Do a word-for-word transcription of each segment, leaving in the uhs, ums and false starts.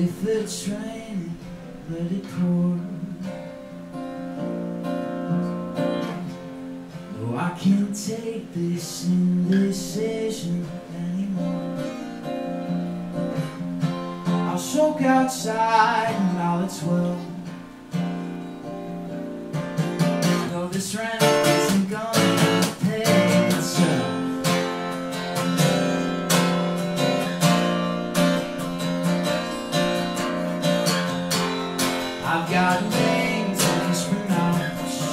if it's raining, let it pour. No, I can't take this indecision anymore. I'll soak outside while it's well. No, this rent isn't gonna pay itself. I've got names to mispronounce,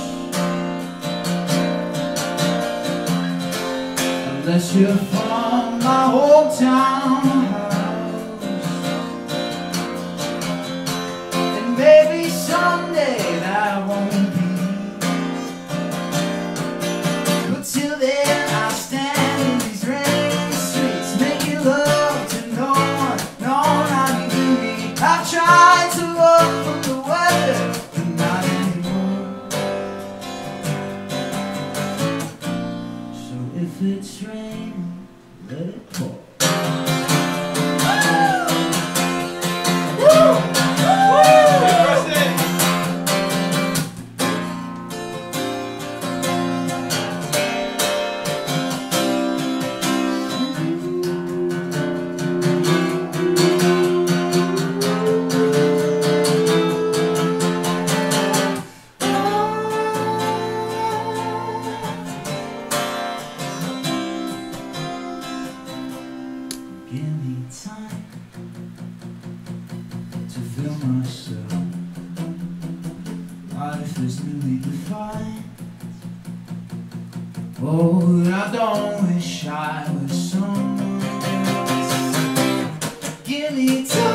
unless you're from my hometown house. And maybe someday that won't be, but till then I stand in these rainy streets, making love to no one, no, not even me. I've tried to run from the weather, but not anymore. So if it's raining, let it pour. Give me time to feel myself. Life is newly defined. Oh, I don't wish I was someone else. Give me time.